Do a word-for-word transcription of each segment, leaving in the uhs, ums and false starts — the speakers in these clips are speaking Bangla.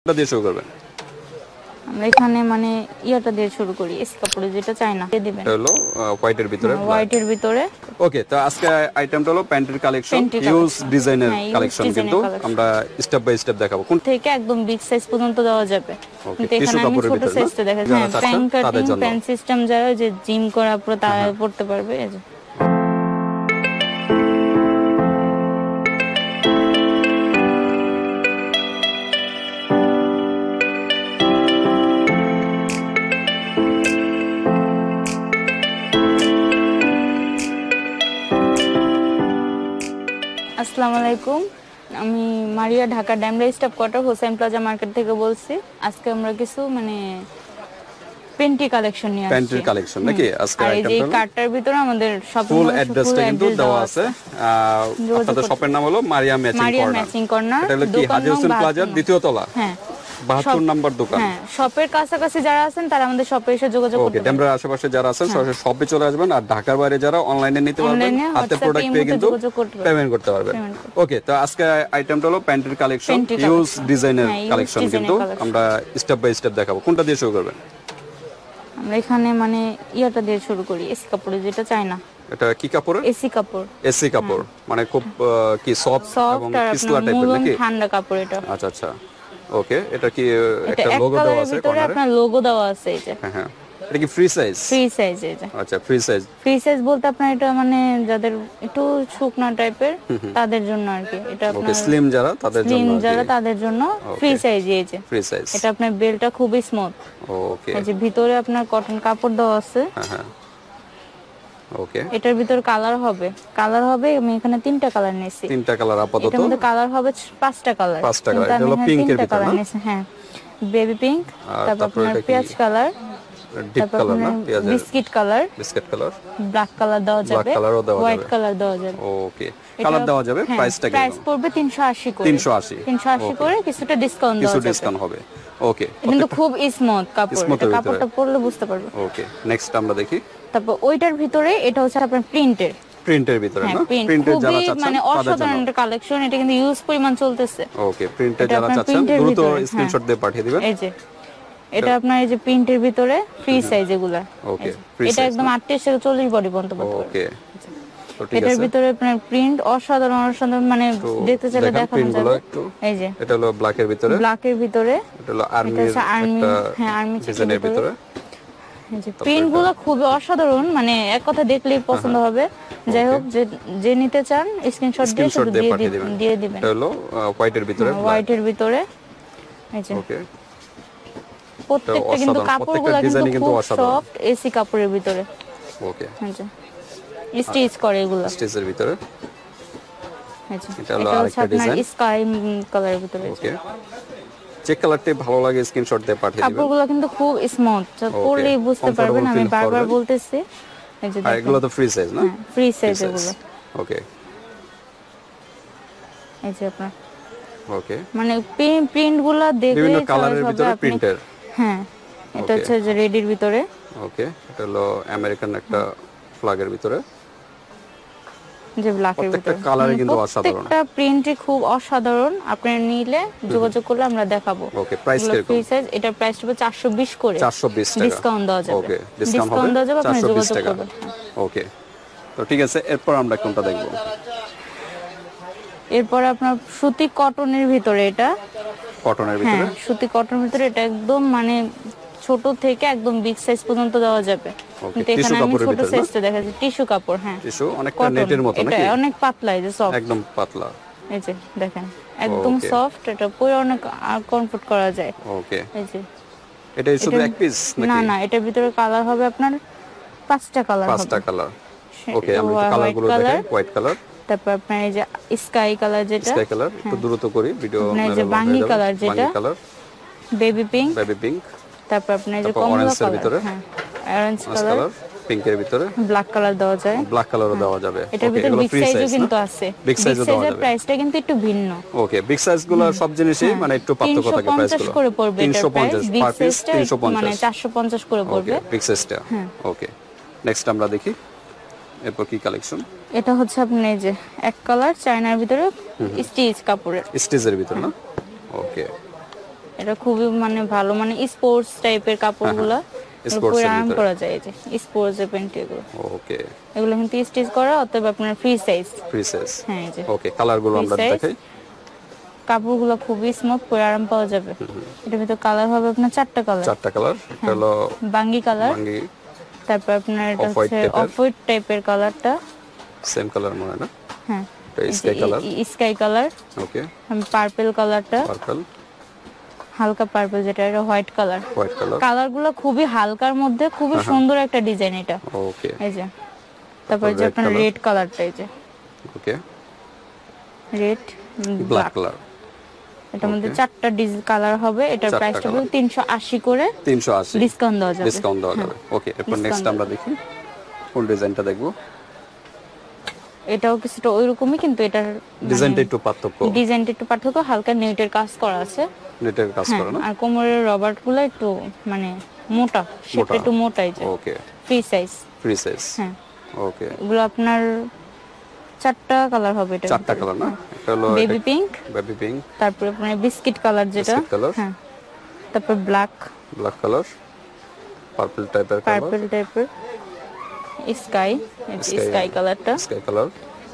এটা দিয়ে শুরু করবেন। আমরা এখানে মানে ইয়াটা দিয়ে শুরু করি, এসি কাপড়ে যেটা চাই না দিয়ে দিবেন। এটা হলো হোয়াইটের ভিতরে, হোয়াইটের ভিতরে। ওকে, তো আজকে আইটেমটা হলো প্যান্টের কালেকশন, হিউজ ডিজাইনের কালেকশন, কিন্তু আমরা স্টেপ বাই স্টেপ দেখাবো। কোন থেকে একদম বিগ সাইজ পর্যন্ত দেওয়া যাবে। কিন্তু এখানে আমি ছোট সাইজটা দেখাচ্ছি। হ্যাঁ, প্যান কাটিং, প্যান সিস্টেম যারা যে জিম করা পুরো তারা পড়তে পারবে। এই যে আসসালামু আলাইকুম, আমি Maria, Dhaka Demra staff quarter Hossain plaza market থেকে বলছি। আজকে আমরা কিছু মানে পেন্টি কালেকশন নিয়ে আসছি। পেন্টের কালেকশন নাকি আজকে আইটেমটা? এই যে কার্টার ভিতরে আমাদের সব ফুল অ্যাড্রেসটা কিন্তু দেওয়া আছে। আপনাদের শপের নাম হলো মারিয়া ম্যাচিং কর্নার। এটা হলো কি হাজী হোসেন প্লাজার দ্বিতীয় তলা, হ্যাঁ বাহাত্তর নম্বর দোকান। হ্যাঁ, শপের কাছাকাছি যারা আছেন তারা আমাদের শপে এসে যোগাযোগ করতে পারেন। ওকে, ড্যামরার আশেপাশে যারা আছেন সরাসরি শপে চলে আসবেন, আর ঢাকার বাইরে যারা অনলাইনে নিতে পারবেন হাতে প্রোডাক্ট পেয়ে কিন্তু পেমেন্ট করতে পারবেন। ওকে, তো আজকে আইটেমটা হলো প্যান্টের কালেকশন, হিউজ ডিজাইনের কালেকশন, কিন্তু আমরা স্টেপ বাই স্টেপ দেখাবো। কোনটা দিয়ে শুরু করবেন? আমরা এখানে মানে ইয়াটা দিয়ে শুরু করি, এসি কাপড়ে যেটা চাই না। এটা কি কাপড়? এসি কাপড়। এসি কাপড় মানে খুব কি সফট এবং পিছলা টাইপের নাকি? ঠান্ডা কাপড় এটা। আচ্ছা আচ্ছা, ওকে। এটা কি একটা লোগো দেওয়া আছে কর্নারে? আপনার লোগো দেওয়া আছে এই যে। হ্যাঁ হ্যাঁ, এটা কি ফ্রি সাইজ? ফ্রি সাইজ এই যে। আচ্ছা, ফ্রি সাইজ। ফ্রি সাইজ বলতে আপনার এটা মানে যাদের একটু শুকনা টাইপের তাদের জন্য আর কি। এটা আপনার ওকে, স্লিম যারা তাদের জন্য, স্লিম যারা তাদের জন্য ফ্রি সাইজ এই যে। Free size. এটা আপনার বেলটা খুবই স্মুথ। ওকে, এই যে ভিতরে আপনার কটন কাপড় দেওয়া আছে। হ্যাঁ হ্যাঁ, ওকে। এটার ভিতর কালার হবে, কালার হবে আমি এখানে তিনটা কালার নিয়েছি। তিনটা কালার আপাতত। এটার মধ্যে কালার হবে পাঁচটা কালার। পাঁচটা কালার। এটা হলো পিঙ্কের ভিতর না? হ্যাঁ, বেবি পিঙ্ক, তারপর আপনার পেঁয়াজ কালার, ডিপ কালার না পেঁয়াজ, biscuit colour, biscuit colour, black colour দেওয়া যাবে, ব্ল্যাক কালারও দেওয়া যাবে, হোয়াইট কালার দেওয়া যাবে। ওকে, কালার দেওয়া যাবে। প্রাইসটা কি? প্রাইস পড়বে তিনশো আশি করে। তিনশো আশি তিনশো আশি করে, কিছুটা ডিসকাউন্ট দেওয়া যাবে। কিছু ডিসকাউন্ট হবে। ওকে, কিন্তু খুব স্মুথ কাপড়, এটা কাপড়টা পরলে বুঝতে পারবে। ওকে, নেক্সট আমরা দেখি। তারপর ওইটার ভিতরে এটা হচ্ছে আপনার প্রিন্টের, প্রিন্টের ভিতরে না? প্রিন্টের যারা চাচ্ছেন মানে অসাধারণ একটা কালেকশন, এটা কিন্তু ইউজ পরিমাণ চলতেছে। ওকে, প্রিন্টের যারা চাচ্ছেন দ্রুত স্ক্রিনশট দিয়ে পাঠিয়ে দিবেন। এই যে এটা আপনার এই যে প্রিন্টের ভিতরে ফ্রি সাইজ এগুলা। ওকে, এটা একদম আটত্রিশ থেকে চল্লিশ বডি পর্যন্ত পড়তে পারবে। ওকে, তো ঠিক আছে। এটার ভিতরে আপনার প্রিন্ট অসাধারণ অসাধারণ, মানে দেখতে চাইলে দেখানো যাবে। এই যে এটা হলো ব্ল্যাকের ভিতরে, ব্ল্যাকের ভিতরে, এটা হলো আর্মির একটা হ্যাঁ আর্মি ডিজাইনের ভিতরে। এই যে প্রিন্টগুলো খুবই অসাধারণ, মানে এক কথা দেখলেই পছন্দ হবে। যাই হোক, যে যে নিতে চান স্ক্রিনশট দিয়ে শুধু দিয়ে দিবেন দিয়ে দিবেন। এটা হলো হোয়াইটের ভিতরে, হোয়াইটের ভিতরে। এই যে ওকে, প্রত্যেকটা কিন্তু কাপড়গুলো কিন্তু খুব সফট, এসি কাপড়ের ভিতরে। ওকে, এই যে স্টিচ করে এগুলো স্টিচের ভিতরে। এই যে এটা হলো আরেকটা ডিজাইন স্কাই কালারের ভিতরে। ওকে, যে কালারটি ভালো লাগে স্ক্রিনশট দিয়ে পাঠিয়ে দিবেন। কাপড়গুলো কিন্তু খুব স্মুথ, পরলেই বুঝতে পারবেন, আমি বারবার বলতেছি। এই যে আর এগুলো তো ফ্রি সাইজ না? ফ্রি সাইজ এগুলো। ওকে, এই যে আপনার ওকে, মানে প্রিন্টগুলো দেখলে বিভিন্ন কালারের ভিতরে প্রিন্টের। হ্যাঁ, এটা হচ্ছে যে রেডির ভিতরে। ওকে, এটা হলো আমেরিকান একটা ফ্ল্যাগের ভিতরে, যে ব্ল্যাকের ভিতরে। প্রত্যেকটা কালারে কিন্তু অসাধারণ, প্রত্যেকটা প্রিন্টই খুব অসাধারণ। আপনি নিলে যোগাযোগ করলে আমরা দেখাবো। ওকে, প্রাইস কিরকম? ফ্রি সাইজ, এটার প্রাইস হবে চারশো বিশ করে। চারশো বিশ টাকা ডিসকাউন্ট দেওয়া যাবে। ওকে, ডিসকাউন্ট দেওয়া যাবে, আপনি চারশো বিশ যোগাযোগ টাকা। করবেন। ওকে, তো ঠিক আছে, এরপর আমরা কোনটা দেখব? এরপর আপনার সুতি কটনের ভিতরে, এটা কটনের ভিতরে, হ্যাঁ সুতি কটনের ভিতরে, এটা একদম মানে ছোট থেকে একদম বিগ সাইজ পর্যন্ত দেওয়া যাবে। কিন্তু এখানে আমি ছোট সাইজটা দেখাচ্ছি, টিস্যু কাপড়। হ্যাঁ, টিস্যু, অনেকটা নেটের মতো নাকি? এটা অনেক পাতলা, এই যে সফট, একদম পাতলা। এই যে দেখেন একদম সফট, এটা পরে অনেক কমফোর্ট করা যায়। ওকে, এই যে এটা শুধু এক পিস নাকি? না না, এটার ভিতরে কালার হবে আপনার পাঁচটা কালার হবে। পাঁচটা কালার। ওকে, আমরা কালারগুলো দেখাই। হোয়াইট কালার, তারপর আপনার এই যে স্কাই কালার, যেটা স্কাই কালার, একটু দ্রুত করি ভিডিও। আপনার এই যে বাঙ্গি কালার, যেটা colour, baby pink, baby pink, তারপর আপনার এই যে কমলা কালার, হ্যাঁ অরেঞ্জ কালার, পিঙ্কের ভিতরে ব্ল্যাক কালার দেওয়া যায়, ব্ল্যাক কালারও দেওয়া যাবে। এটার ভিতরে বিগ সাইজও কিন্তু আছে, বিগ সাইজও দেওয়া যাবে। প্রাইসটা কিন্তু একটু ভিন্ন। ওকে, বিগ সাইজগুলো সব জিনিসই মানে একটু পার্থক্য থাকে প্রাইসগুলো। তিনশো পঞ্চাশ করে পড়বে, তিনশো পঞ্চাশ পার পিস, তিনশো পঞ্চাশ মানে চারশো পঞ্চাশ করে পড়বে বিগ সাইজটা। ওকে, নেক্সট আমরা দেখি এরপর কি কালেকশন। এটা হচ্ছে আপনার এই যে এক কালার চায়নার ভিতরে স্টিচ কাপড়ের, স্টিচের ভিতর না? ওকে, এটা খুবই মানে ভালো, মানে স্পোর্টস টাইপের কাপড়গুলো পরে আরাম করা যায়। এই যে স্পোর্টস এর প্যান্ট এগুলো। ওকে, এগুলো কিন্তু স্টিচ করা, অতএব আপনার ফ্রি সাইজ। ফ্রি সাইজ, হ্যাঁ এই যে। ওকে, কালারগুলো আমরা দেখাই। কাপড়গুলো খুবই স্মুথ, পরে আরাম পাওয়া যাবে। এটার ভিতর কালার হবে আপনার চারটা কালার। চারটা কালার, এটা হলো বাঙ্গি কালার, বাঙ্গি, তারপর আপনার এটা হচ্ছে অফ হোয়াইট টাইপের কালারটা, সেম কালার মনে না? হ্যাঁ এটা sky colour, sky colour, okay, purple কালারটা, পার্পল, হালকা পার্পল যেটা, এটা হোয়াইট কালার। হোয়াইট কালার, কালারগুলো খুবই হালকার মধ্যে খুবই সুন্দর একটা ডিজাইন এটা। ওকে, এই যে। তারপর যে আপনার রেড কালারটা, এই যে, ওকে, রেড ব্ল্যাক কালার। এটার মধ্যে চারটা ডিজাইন কালার হবে। এটার প্রাইসটা হবে তিনশো আশি করে, তিনশো আশি ডিসকাউন্ট দেওয়া যাবে। ডিসকাউন্ট দেওয়া যাবে, ওকে। এরপর নেক্সট আমরা দেখি কোন ডিজাইনটা দেখব। এটাও কিছুটা ওইরকমই, কিন্তু এটার ডিজাইনটা একটু পার্থক্য, ডিজাইনটা একটু পার্থক্য, হালকা নেটের কাজ করা আছে। নেটের কাজ করা না? আর কোমরের রবারটগুলো একটু মানে মোটা, শেপটা একটু মোটাই যায়। Okay, free size, free size, হ্যাঁ। ওকে, এগুলো আপনার চারটা কালার হবে। এটা চারটা কালার না? এটা হলো বেবি পিঙ্ক, বেবি পিঙ্ক, তারপর আপনার বিস্কিট কালার যেটা, হ্যাঁ, তারপর ব্ল্যাক, ব্ল্যাক কালার, পার্পল টাইপের কালার, পার্পল টাইপের, স্কাই, স্কাই কালারটা, স্কাই কালার,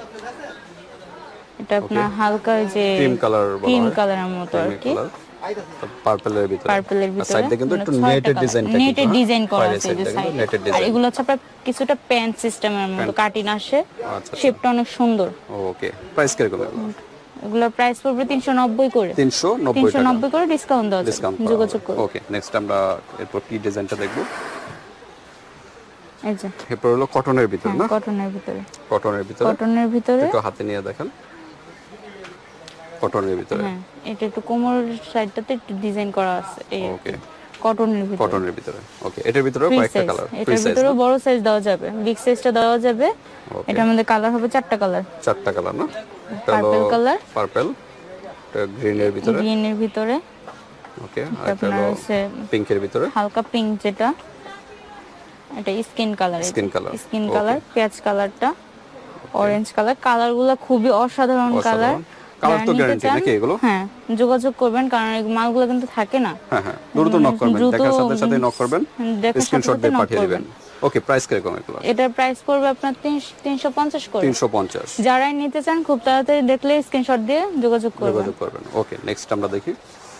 এটা আপনার হালকা যে ক্রিম কালার, ক্রিম কালারের মতো আর কি, পার্পলের ভিতরে, পার্পলের ভিতরে সাইডে কিন্তু একটু নেটেড ডিজাইনটা, নেটেড ডিজাইন করা আছে এই যে সাইডে। নেটেড আর ডিজাইন, এগুলো হচ্ছে আপনার কিছুটা প্যান্ট সিস্টেমের মতো কাটিং আসে, শেপটা অনেক সুন্দর। ওকে, প্রাইস কিরকম এগুলো? এগুলোর প্রাইস পড়বে তিনশো নব্বই করে, তিনশো নব্বই টাকা, তিনশো নব্বই করে ডিসকাউন্ট দেওয়া ডিসকাউন্ট যাবে, যোগাযোগ করুন। ওকে, নেক্সট আমরা এরপর কি ডিজাইনটা দেখব? এই যে এরপর হলো কটনের ভিতরে না? কটনের ভিতরে, কটনের ভিতরে, কটনের ভিতরে একটু হাতে নিয়ে দেখেন। কটনের ভিতরে, হ্যাঁ, এটা একটু কোমর সাইডটাতে একটু ডিজাইন করা আছে। এই ওকে, কটনের ভিতরে, কটনের ভিতরে, ওকে। এটার ভিতরে কয়েকটা কালার, এটার ভিতরে বড় সাইজ দেওয়া যাবে, বিগ সাইজটা দেওয়া যাবে। এটার মধ্যে কালার হবে চারটা কালার, চারটা কালার না? পার্পল কালার, পার্পল, এটা গ্রিনের ভিতরে, গ্রিনের ভিতরে, ওকে, আর এটা হলো পিঙ্কের ভিতরে, হালকা পিঙ্ক যেটা, এটা skin colour, skin colour, skin colour, পেঁয়াজ কালারটা, অরেঞ্জ কালার। কালারগুলো খুবই অসাধারণ কালার। কালার তো গ্যারান্টি নাকি এগুলো? হ্যাঁ, যোগাযোগ করবেন, কারণ এই মালগুলো কিন্তু থাকে না। হ্যাঁ হ্যাঁ, দ্রুত নক করবেন, দেখার সাথে সাথে নক করবেন, স্ক্রিনশট দিয়ে পাঠিয়ে দিবেন। ওকে, প্রাইস কিরকম এগুলো? এটার প্রাইস পড়বে আপনার তিনশো পঞ্চাশ করে, তিনশো পঞ্চাশ। যারাই নিতে চান খুব তাড়াতাড়ি দেখলে স্ক্রিনশট দিয়ে যোগাযোগ করবেন, যোগাযোগ করবেন। ওকে, নেক্সট আমরা দেখি।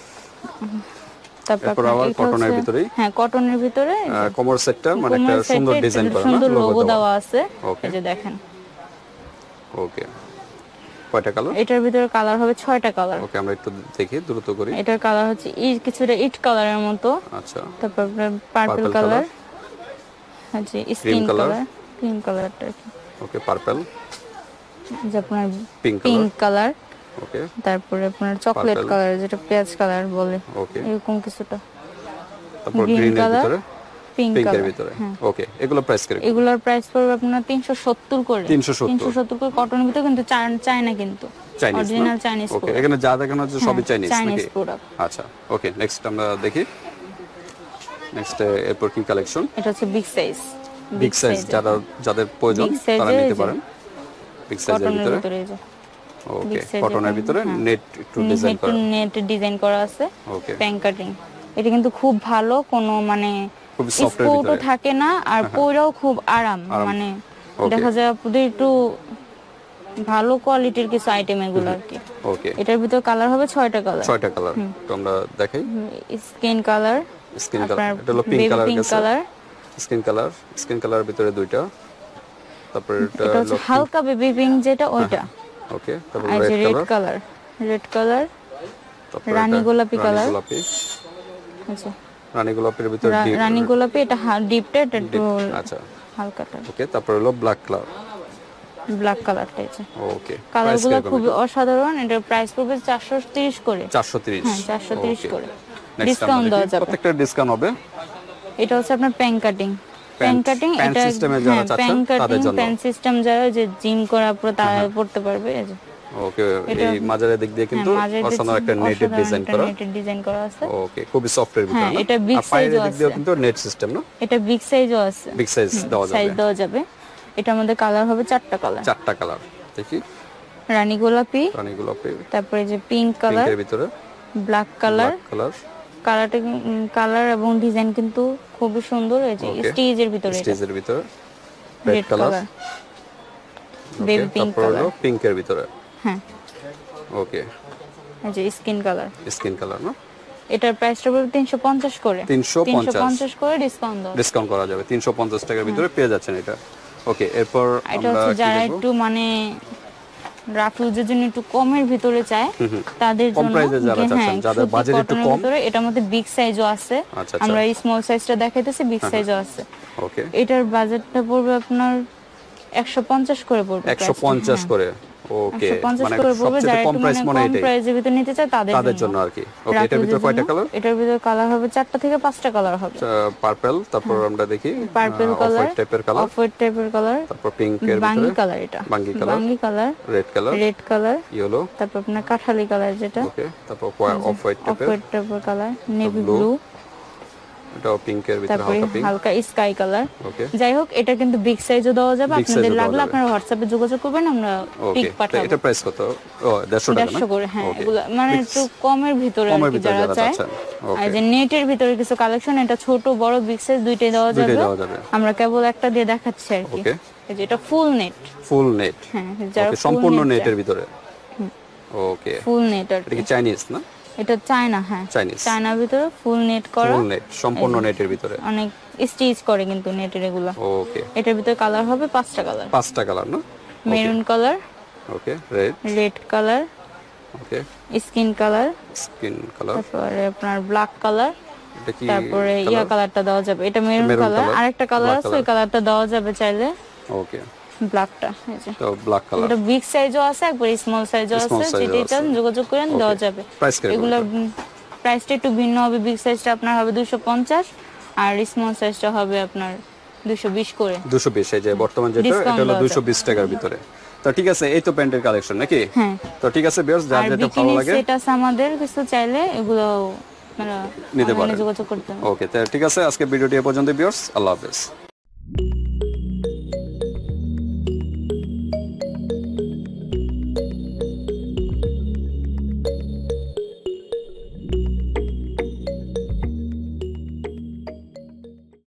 তারপর আবার কটনের ভিতরেই, হ্যাঁ, কটনের ভিতরে কোমর সেটটা মানে একটা সুন্দর ডিজাইন করা, সুন্দর লোগো দেওয়া আছে, এই যে দেখেন। ওকে, কয়টা কালার? এটার ভিতরে কালার হবে ছয়টা কালার। ওকে, আমরা একটু দেখি, দ্রুত করি। এটার কালার হচ্ছে ই কিছুটা ইট কালারের মতো, আচ্ছা, তারপর পার্পল কালার, আছে স্কিন কালার, ক্রিম কালারটা, ওকে, পার্পল, যে আপনার পিঙ্ক কালার, ওকে, তারপরে আপনার চকলেট কালার যেটা পেঁয়াজ কালার বলে, ওকে, এরকম কিছুটা, তারপর গ্রিনের ভিতরে, পিঙ্কের ভিতরে, ওকে। এগুলো প্রাইস কিরকম? এগুলোর প্রাইস পড়বে আপনার তিনশো সত্তর করে, তিনশো সত্তর করে। কটনের ভিতরে কিন্তু চায়না, কিন্তু অরিজিনাল চাইনিজ। ওকে, এখানে যা দেখানো হচ্ছে সবই চাইনিজ চাইনিজ নাকি? প্রোডাক্ট। আচ্ছা, ওকে, নেক্সট আমরা দেখি। নেক্সট এরপর কি কালেকশন? এটা হচ্ছে বিগ সাইজ, বিগ সাইজ যারা যাদের প্রয়োজন তারা নিতে পারেন। বিগ সাইজের ভিতরে, ওকে, কটনের ভিতরে নেট একটু ডিজাইন করা, নেট ডিজাইন করা আছে, ওকে, প্যান কাটিং। এটা কিন্তু খুব ভালো, কোনো মানে খুব সফট এর ভিতরে থাকে না, আর পরেও খুব আরাম, মানে দেখা যায় আপনাদের একটু ভালো কোয়ালিটির কিছু আইটেম এগুলো আর কি। ওকে, এটার ভিতর কালার হবে ছয়টা কালার, ছয়টা কালার। তো আমরা দেখাই। স্কিন কালার, স্কিন কালার, এটা হলো pink colour, pink colour, skin colour, skin colour ভিতরে দুইটা, তারপর এটা হচ্ছে হালকা বেবি পিঙ্ক যেটা ওইটা, ওকে, তারপর রেড কালার, রেড কালার, রানী গোলাপি কালার, গোলাপি, আচ্ছা, রানী গোলাপের ভিতরে রানী গোলাপি, এটা ডিপটা, এটা একটু আচ্ছা হালকাটা, ওকে, তারপর হলো ব্ল্যাক কালার, ব্ল্যাক কালারটা, এটা ওকে। কালারগুলো খুব অসাধারণ। এটার প্রাইস পড়বে চারশো তিরিশ করে, চারশো তিরিশ, হ্যাঁ চারশো তিরিশ করে, ডিসকাউন্ট দেওয়া যাবে, প্রত্যেকটা ডিসকাউন্ট হবে। এটা হচ্ছে আপনার প্যান কাটিং, প্যান কাটিং, এটা প্যান কাটিং প্যান সিস্টেম যারা যে জিম করা পুরো তারা পড়তে পারবে। এই যে ওকে, এই মাঝারের দিক দিয়ে কিন্তু অসাধারণ একটা নেটেড ডিজাইন করা, নেটেড ডিজাইন করা আছে, ওকে, খুবই সফট এর ভিতরে না? এটা বিগ সাইজও আছে, কিন্তু নেট সিস্টেম না? এটা বিগ সাইজও আছে, বিগ সাইজ দেওয়া যাবে, সাইজ দেওয়া যাবে। এটার মধ্যে কালার হবে চারটা কালার, চারটা কালার দেখি। রানী গোলাপি, রানী গোলাপি, তারপরে যে পিঙ্ক কালার, পিঙ্কের ভিতরে ব্ল্যাক কালার, কালার, কালারটা কালার এবং ডিজাইন কিন্তু খুবই সুন্দর, এই যে স্টিচের ভিতরে, স্টিচের ভিতরে red colour, baby pink colour, পিঙ্কের ভিতরে, হ্যাঁ ওকে, এই যে স্কিন কালার, স্কিন কালার না, এটার প্রাইসটা পড়বে তিনশো পঞ্চাশ করে, তিনশো পঞ্চাশ করে ডিসকাউন্ট দাও, ডিসকাউন্ট করা যাবে, তিনশো পঞ্চাশ টাকার ভিতরে পেয়ে যাচ্ছেন এটা। ওকে, এরপর এটা আমরা হচ্ছে যারা একটু মানে রাফ ইউজের জন্য একটু কমের ভিতরে চায় তাদের জন্য, কম প্রাইসে যারা চাচ্ছেন, যাদের বাজেট একটু কম, এটার মধ্যে বিগ সাইজও আছে, আমরা এই স্মল সাইজটা দেখাইতেছি, বিগ সাইজও আছে। ওকে, এটার বাজেটটা পড়বে আপনার একশো পঞ্চাশ করে পড়বে, একশো পঞ্চাশ করে, ওকে, মানে সবচেয়ে কম প্রাইস মনে হয় কম প্রাইসের ভিতর নিতে চায় তাদের তাদের জন্য আর কি। ওকে, এটার ভিতরে কয়টা কালার? এটার ভিতরে কালার হবে চারটা থেকে পাঁচটা কালার হবে, পার্পল, তারপর আমরা দেখি পার্পল কালার, অফ টাইপের কালার, অফ হোয়াইট টাইপের কালার, তারপর পিঙ্ক এর ভিতরে বাঙ্গি কালার, এটা বাঙ্গি কালার, বাঙ্গি colour, red colour, red colour, yellow, তারপর আপনার কাঠালি কালার যেটা, ওকে, তারপর অফ হোয়াইট অফ টাইপের, হোয়াইট টাইপের কালার, নেভি ব্লু, এটাও পিঙ্কের ভিতরে তারপরে হালকা পিঙ্ক, হালকা স্কাই কালার। ওকে, যাই হোক এটা কিন্তু বিগ সাইজও দেওয়া যাবে, Big আপনাদের size ও লাগলে দেওয়া আপনারা হোয়াটসঅ্যাপে যোগাযোগ করবেন, আমরা পিক ওকে। পাঠাবো। এটা প্রাইস কত? ও দেড়শো টাকা না? দেড়শো করে, হ্যাঁ, ওকে। এগুলো মানে একটু কমের ভিতরে আর কমের কি ভিতরে যারা যারা চায়। চাচ্ছেন, আর ওকে, যে নেটের ভিতরে কিছু কালেকশন, এটা ছোট বড় বিগ সাইজ দুইটাই দেওয়া যাবে, দুইটাই দেওয়া যাবে। আমরা কেবল একটা দিয়ে দেখাচ্ছি আর কি। ওকে, এই যে এটা ফুল নেট, ফুল নেট, হ্যাঁ, যারা ওকে, সম্পূর্ণ নেটের ভিতরে, ওকে, ফুল নেট আর এটা কি। কি চাইনিজ না? এটা চায়না, হ্যাঁ, চাইনিজ, চায়নার ভিতরে ফুল নেট করা, ফুল নেট, সম্পূর্ণ নেটের ভিতরে, অনেক স্টিচ করে কিন্তু নেটের এগুলা। ওকে, এটার ভিতরে কালার হবে পাঁচটা কালার, পাঁচটা কালার না? Maroon colour, okay, red, red colour, okay, skin colour, skin colour, তারপরে আপনার ব্ল্যাক কালার, এটা কি তারপরে ইয়া কালারটা দেওয়া যাবে, এটা মেরুন মেরুন কালার, কালার, আরেকটা কালার black আছে ওই কালারটা দেওয়া যাবে চাইলে, ওকে, ব্ল্যাকটা, এই যে তো ব্ল্যাক কালার, এটা বিগ সাইজও আছে, একবার স্মল সাইজও Small আছে, size ও যেটাই চান আছে। যোগাযোগ করেন দেওয়া যাবে। প্রাইস কেমন? এগুলো প্রাইসটা একটু ভিন্ন হবে, বিগ সাইজটা আপনার হবে দুইশো পঞ্চাশ আর স্মল সাইজটা হবে আপনার দুইশো বিশ করে, দুইশো বিশ, এই যে বর্তমান যেটা, Discount এটা হলো দেওয়া দুইশো বিশ টাকার ভিতরে। তো ঠিক আছে, এই তো প্যান্টের কালেকশন নাকি? হ্যাঁ। তো ঠিক আছে ভিউয়ার্স, যার আর যেটা ভালো বিকিনি লাগে সেট আছে আমাদের, কিছু চাইলে এগুলো মানে নিতে online এ পারেন। যোগাযোগ করতে হবে। ওকে, তো ঠিক আছে, আজকে ভিডিওটি এ পর্যন্ত ভিউয়ার্স, আল্লাহ হাফেজ।